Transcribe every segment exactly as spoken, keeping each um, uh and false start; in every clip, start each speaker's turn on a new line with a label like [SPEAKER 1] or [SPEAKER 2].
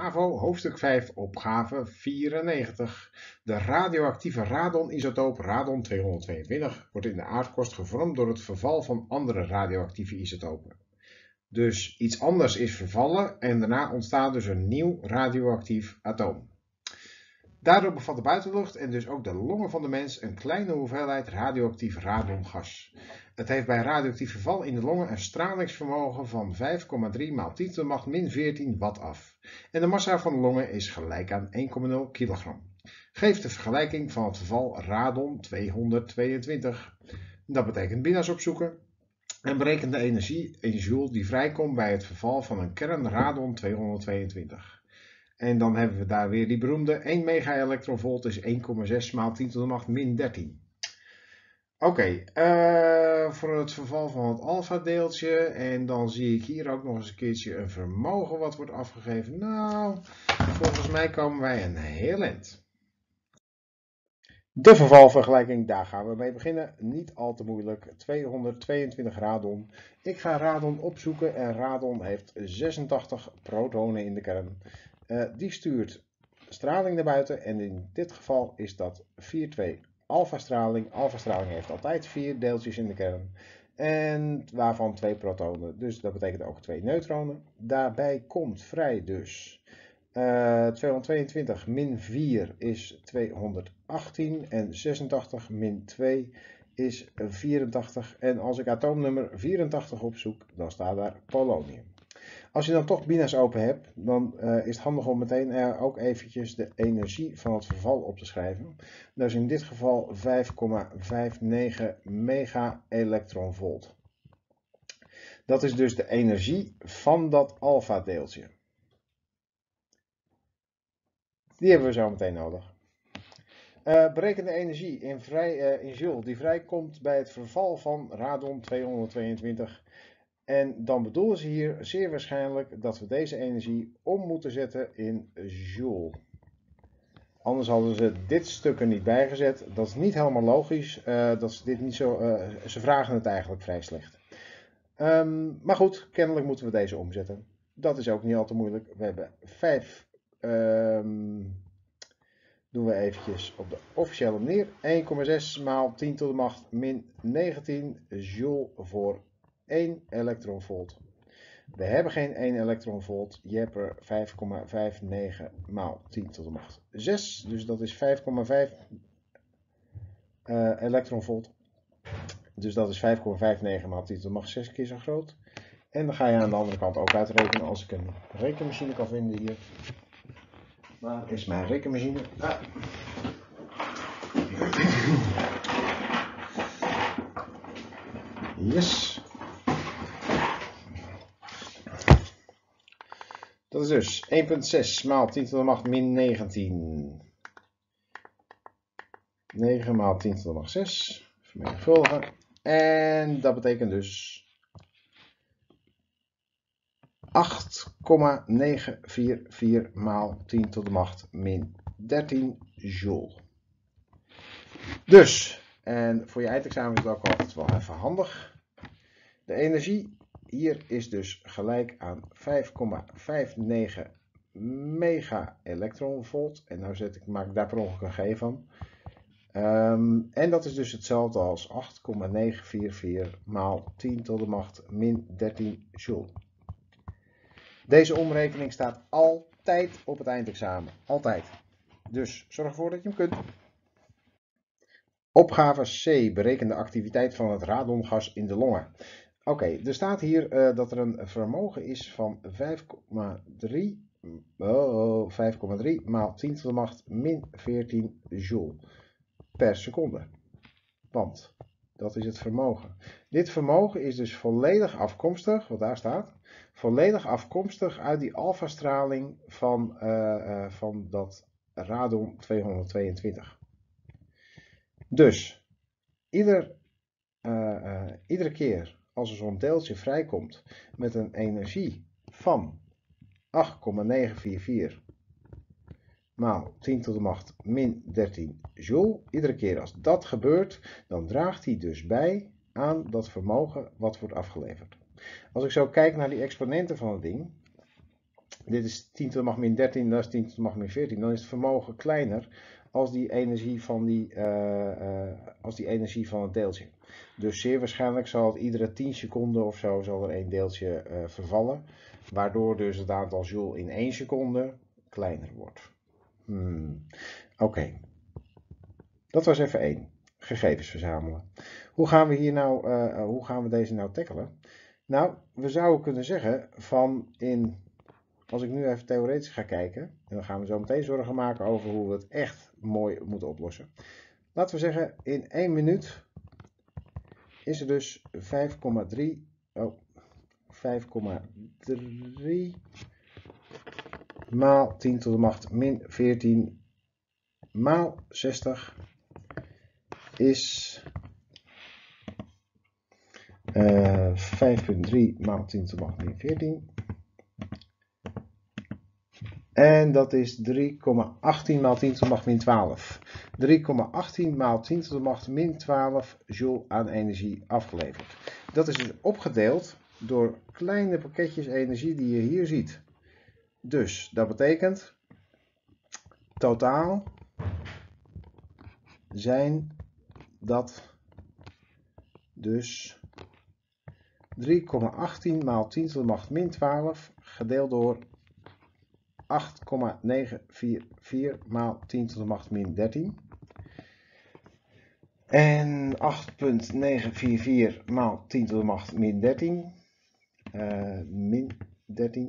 [SPEAKER 1] HAVO, hoofdstuk vijf, opgave vierennegentig. De radioactieve radonisotoop radon tweehonderdtweeëntwintig wordt in de aardkorst gevormd door het verval van andere radioactieve isotopen. Dus iets anders is vervallen en daarna ontstaat dus een nieuw radioactief atoom. Daardoor bevat de buitenlucht en dus ook de longen van de mens een kleine hoeveelheid radioactief radongas. Het heeft bij radioactief verval in de longen een stralingsvermogen van vijf komma drie maal tien tot de macht min veertien watt af. En de massa van de longen is gelijk aan één komma nul kilogram. Geeft de vergelijking van het verval radon tweehonderdtweeëntwintig. Dat betekent binnenkort opzoeken. En berekent de energie in joule die vrijkomt bij het verval van een kern radon tweehonderdtweeëntwintig. En dan hebben we daar weer die beroemde één megaelektronvolt is één komma zes maal tien tot de macht min dertien. Oké, okay, uh, voor het verval van het alfa deeltje. En dan zie ik hier ook nog eens een keertje een vermogen wat wordt afgegeven. Nou, volgens mij komen wij een heel eind. De vervalvergelijking, daar gaan we mee beginnen. Niet al te moeilijk. tweehonderdtweeëntwintig radon. Ik ga radon opzoeken en radon heeft zesentachtig protonen in de kern. Uh, die stuurt straling naar buiten en in dit geval is dat vier twee alfa straling. Alfa straling heeft altijd vier deeltjes in de kern en waarvan twee protonen. Dus dat betekent ook twee neutronen. Daarbij komt vrij dus uh, tweehonderdtweeëntwintig min vier is tweehonderdachttien en zesentachtig min twee is vierentachtig. En als ik atoomnummer vierentachtig opzoek, dan staat daar polonium. Als je dan toch bina's open hebt, dan uh, is het handig om meteen uh, ook eventjes de energie van het verval op te schrijven. Dat is in dit geval vijf komma vijfennegentig mega elektronvolt. Dat is dus de energie van dat alfa deeltje. Die hebben we zo meteen nodig. Uh, bereken de energie in, vrij, uh, in joule die vrijkomt bij het verval van radon tweehonderdtweeëntwintig. En dan bedoelen ze hier zeer waarschijnlijk dat we deze energie om moeten zetten in joule. Anders hadden ze dit stuk er niet bij gezet. Dat is niet helemaal logisch. Uh, dat ze, dit niet zo, uh, ze vragen het eigenlijk vrij slecht. Um, maar goed, kennelijk moeten we deze omzetten. Dat is ook niet al te moeilijk. We hebben vijf. Um, doen we eventjes op de officiële manier. één komma zes maal tien tot de macht min negentien joule voor één elektronvolt. We hebben geen één elektronvolt. Je hebt er vijf komma vijfennegentig maal tien tot de macht zes. Dus dat is vijf komma vijf uh, elektronvolt. Dus dat is vijf komma vijfennegentig maal tien tot de macht zes keer zo groot. En dan ga je aan de andere kant ook uitrekenen als ik een rekenmachine kan vinden hier. Waar is mijn rekenmachine? Ah. Yes. Dat is dus één komma zes maal tien tot de macht min negentien. negen maal tien tot de macht zes. Vermenigvuldigen. En dat betekent dus acht komma negenhonderdvierenveertig maal tien tot de macht min dertien joule. Dus, en voor je eindexamen is het ook altijd wel even handig. De energie hier is dus gelijk aan vijf komma vijfennegentig mega elektronvolt. En nou zet ik, maak ik daar per ongeluk een G van. Um, en dat is dus hetzelfde als acht komma negenhonderdvierenveertig maal tien tot de macht min dertien joule. Deze omrekening staat altijd op het eindexamen. Altijd. Dus zorg ervoor dat je hem kunt. Opgave C. Bereken de activiteit van het radongas in de longen. Oké, okay, er staat hier uh, dat er een vermogen is van vijf komma drie maal tien tot de macht min veertien joule per seconde. Want dat is het vermogen. Dit vermogen is dus volledig afkomstig, wat daar staat, volledig afkomstig uit die alfastraling van, uh, uh, van dat radon tweehonderdtweeëntwintig. Dus, ieder, uh, uh, iedere keer als er zo'n deeltje vrijkomt met een energie van acht komma negenhonderdvierenveertig maal tien tot de macht min dertien joule, iedere keer als dat gebeurt, dan draagt hij dus bij aan dat vermogen wat wordt afgeleverd. Als ik zo kijk naar die exponenten van het ding, dit is tien tot de macht min dertien, dat is tien tot de macht min veertien. Dan is het vermogen kleiner als die energie van, die, uh, uh, als die energie van het deeltje. Dus zeer waarschijnlijk zal het iedere tien seconden of zo zal er één deeltje uh, vervallen. Waardoor dus het aantal joule in één seconde kleiner wordt. Hmm. Oké. Okay. Dat was even één. Gegevens verzamelen. Hoe gaan we hier nou, uh, hoe gaan we deze nou tackelen? Nou, we zouden kunnen zeggen van in, als ik nu even theoretisch ga kijken, en dan gaan we zo meteen zorgen maken over hoe we het echt mooi moeten oplossen. Laten we zeggen, in één minuut is er dus vijf komma drie, oh, vijf komma drie maal tien tot de macht min veertien maal zestig is uh, vijf komma drie maal tien tot de macht min veertien. En dat is drie komma achttien maal tien tot de macht min twaalf. drie komma achttien maal tien tot de macht min twaalf joule aan energie afgeleverd. Dat is dus opgedeeld door kleine pakketjes energie die je hier ziet. Dus dat betekent totaal zijn dat dus drie komma achttien maal tien tot de macht min twaalf gedeeld door acht komma negenhonderdvierenveertig maal tien tot de macht min dertien. En acht komma negenhonderdvierenveertig maal tien tot de macht min dertien. Uh, min dertien.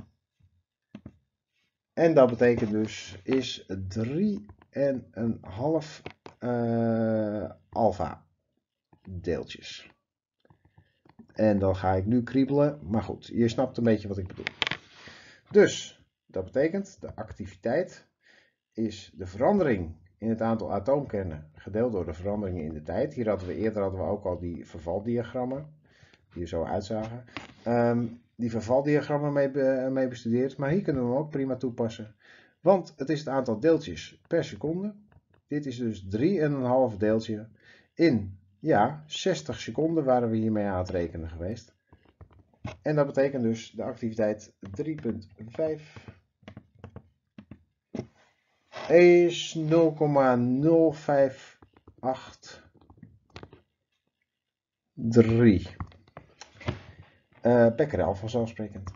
[SPEAKER 1] En dat betekent dus is drie komma vijf uh, alfa deeltjes. En dan ga ik nu kriebelen. Maar goed, je snapt een beetje wat ik bedoel. Dus dat betekent de activiteit is de verandering in het aantal atoomkernen gedeeld door de veranderingen in de tijd. Hier hadden we eerder hadden we ook al die vervaldiagrammen die er zo uitzagen. Um, die vervaldiagrammen mee, be, mee bestudeerd, maar hier kunnen we hem ook prima toepassen. Want het is het aantal deeltjes per seconde. Dit is dus drie komma vijf deeltje in, ja, zestig seconden waren we hiermee aan het rekenen geweest. En dat betekent dus de activiteit drie komma vijf is nul komma nul vijf acht drie uh, becquerel vanzelfsprekend.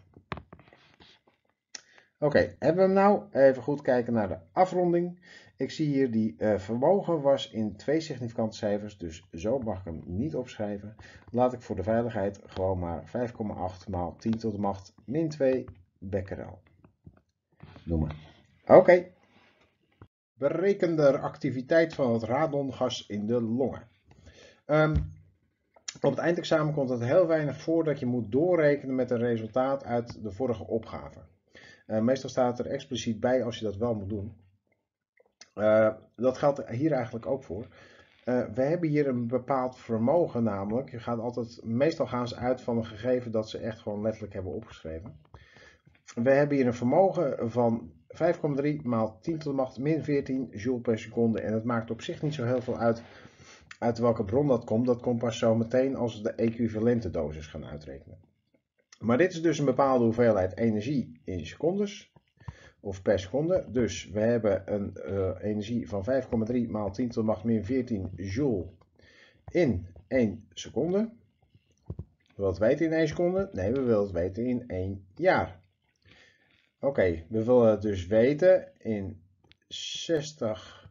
[SPEAKER 1] Oké, okay, hebben we hem nou? Even goed kijken naar de afronding. Ik zie hier die uh, vermogen was in twee significante cijfers, dus zo mag ik hem niet opschrijven. Laat ik voor de veiligheid gewoon maar vijf komma acht maal tien tot de macht min twee becquerel noemen. Oké. Okay. Bereken de activiteit van het radongas in de longen. Um, op het eindexamen komt het heel weinig voor dat je moet doorrekenen met een resultaat uit de vorige opgave. Uh, meestal staat het er expliciet bij als je dat wel moet doen. Uh, dat geldt hier eigenlijk ook voor. Uh, we hebben hier een bepaald vermogen namelijk. Je gaat altijd, meestal gaan ze uit van een gegeven dat ze echt gewoon letterlijk hebben opgeschreven. We hebben hier een vermogen van vijf komma drie maal tien tot de macht min veertien joule per seconde. En het maakt op zich niet zo heel veel uit uit welke bron dat komt. Dat komt pas zo meteen als we de equivalente dosis gaan uitrekenen. Maar dit is dus een bepaalde hoeveelheid energie in secondes. Of per seconde. Dus we hebben een uh, energie van vijf komma drie maal tien tot de macht min veertien joule in één seconde. We willen het weten in één seconde? Nee, we willen het weten in één jaar. Oké, okay, we willen het dus weten in zestig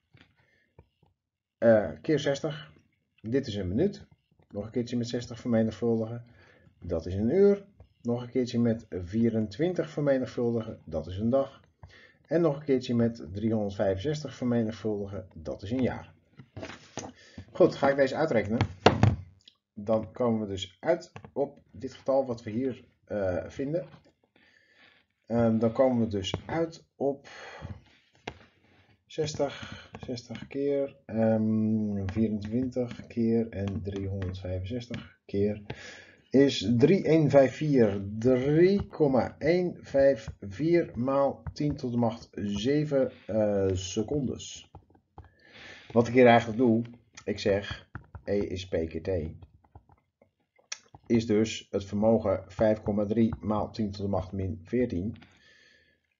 [SPEAKER 1] uh, keer zestig. Dit is een minuut. Nog een keertje met zestig vermenigvuldigen. Dat is een uur. Nog een keertje met vierentwintig vermenigvuldigen. Dat is een dag. En nog een keertje met driehonderdvijfenzestig vermenigvuldigen. Dat is een jaar. Goed, ga ik deze uitrekenen. Dan komen we dus uit op dit getal wat we hier uh, vinden. Um, dan komen we dus uit op zestig, zestig keer, um, vierentwintig keer en driehonderdvijfenzestig keer is drie komma honderdvijfenvijftig. drie komma honderdvijfenvijftig maal tien tot de macht zeven uh, secondes. Wat ik hier eigenlijk doe, ik zeg E is P keer T. Is dus het vermogen vijf komma drie maal tien tot de macht min veertien.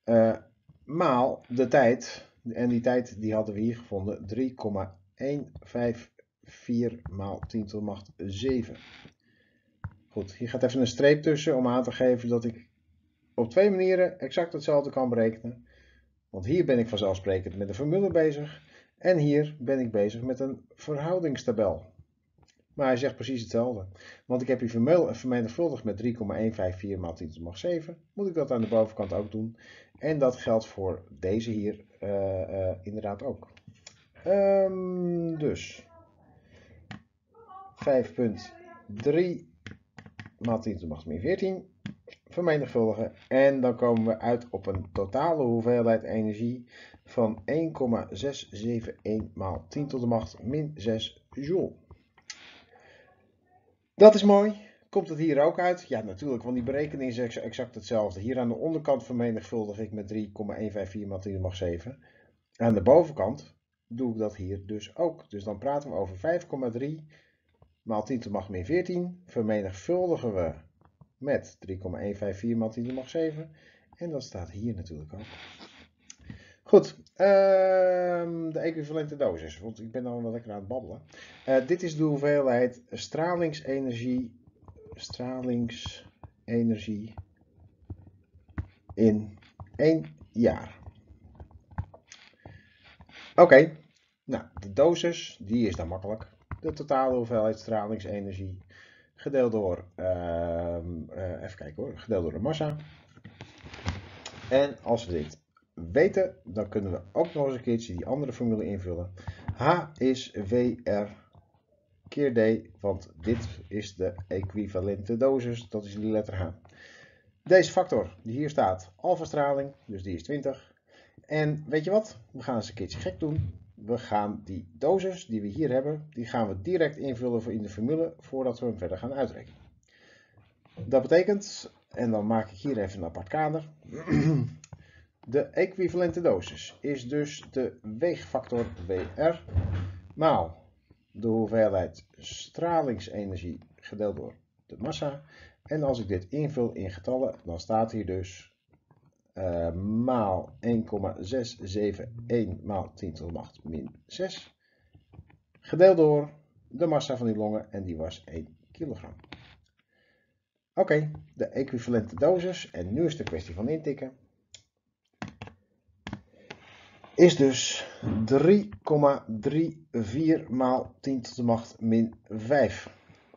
[SPEAKER 1] uh, maal de tijd. En die tijd die hadden we hier gevonden. drie komma honderdvijfenvijftig maal tien tot de macht zeven. Goed, hier gaat even een streep tussen om aan te geven dat ik op twee manieren exact hetzelfde kan berekenen. Want hier ben ik vanzelfsprekend met een formule bezig. En hier ben ik bezig met een verhoudingstabel. Maar hij zegt precies hetzelfde. Want ik heb hier vermenigvuldigd met drie komma honderdvijfenvijftig maal tien tot de macht zeven. Moet ik dat aan de bovenkant ook doen. En dat geldt voor deze hier uh, uh, inderdaad ook. Um, dus vijf komma drie maal tien tot de macht min veertien. Vermenigvuldigen. En dan komen we uit op een totale hoeveelheid energie van één komma zeshonderdzevenenzeventig maal tien tot de macht min zes joule. Dat is mooi. Komt het hier ook uit? Ja, natuurlijk, want die berekening is exact hetzelfde. Hier aan de onderkant vermenigvuldig ik met drie komma honderdvijfenvijftig maal tien tot de macht zeven. Aan de bovenkant doe ik dat hier dus ook. Dus dan praten we over vijf komma drie maal tien tot de macht min veertien. Vermenigvuldigen we met drie komma honderdvijfenvijftig maal tien tot de macht zeven. En dat staat hier natuurlijk ook. Goed, uh, de equivalente dosis, want ik ben al wel lekker aan het babbelen. Uh, dit is de hoeveelheid stralingsenergie, stralingsenergie in één jaar. Oké, okay. Nou, de dosis, die is dan makkelijk. De totale hoeveelheid stralingsenergie gedeeld door, uh, uh, even kijken hoor, gedeeld door de massa. En als we dit weten, dan kunnen we ook nog eens een keertje die andere formule invullen. H is V R keer D, want dit is de equivalente dosis, dat is die letter H. Deze factor die hier staat, alfastraling, dus die is twintig. En weet je wat, we gaan eens een keertje gek doen. We gaan die dosis die we hier hebben, die gaan we direct invullen in de formule voordat we hem verder gaan uitrekenen. Dat betekent, en dan maak ik hier even een apart kader. De equivalente dosis is dus de weegfactor W R maal de hoeveelheid stralingsenergie gedeeld door de massa. En als ik dit invul in getallen, dan staat hier dus uh, maal één komma zeshonderdzevenenzeventig maal tien tot de macht min zes. Gedeeld door de massa van die longen en die was één kilogram. Oké, okay, de equivalente dosis, en nu is het een kwestie van intikken, is dus drie komma vierentachtig maal tien tot de macht min vijf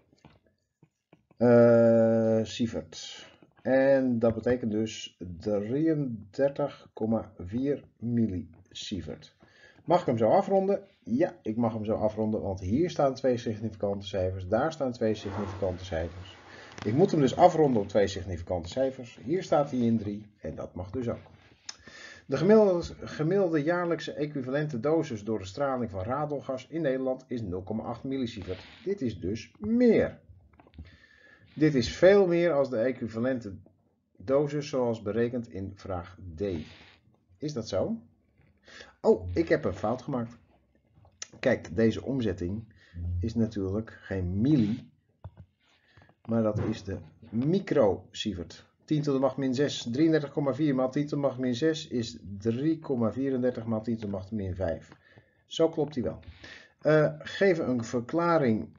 [SPEAKER 1] uh, sievert. En dat betekent dus drieëndertig komma vier millisievert. Mag ik hem zo afronden? Ja, ik mag hem zo afronden, want hier staan twee significante cijfers, daar staan twee significante cijfers. Ik moet hem dus afronden op twee significante cijfers. Hier staat hij in drie en dat mag dus ook. De gemiddelde, gemiddelde jaarlijkse equivalente dosis door de straling van radongas in Nederland is nul komma acht millisievert. Dit is dus meer. Dit is veel meer als de equivalente dosis zoals berekend in vraag D. Is dat zo? Oh, ik heb een fout gemaakt. Kijk, deze omzetting is natuurlijk geen milli, maar dat is de microsievert. tien tot de macht min zes, drieëndertig komma vier maal tien tot de macht min zes is drie komma vierendertig maal tien tot de macht min vijf. Zo klopt die wel. Uh, geef een verklaring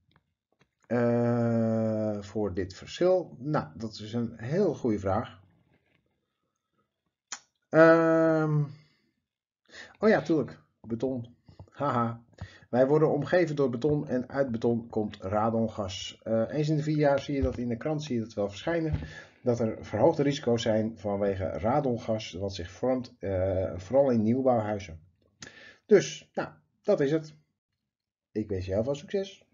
[SPEAKER 1] uh, voor dit verschil. Nou, dat is een heel goede vraag. Uh, oh ja, tuurlijk. Beton. Haha. Wij worden omgeven door beton en uit beton komt radongas. Uh, eens in de vier jaar zie je dat in de krant, zie je dat wel verschijnen. Dat er verhoogde risico's zijn vanwege radongas wat zich vormt, uh, vooral in nieuwbouwhuizen. Dus, nou, dat is het. Ik wens je heel veel succes.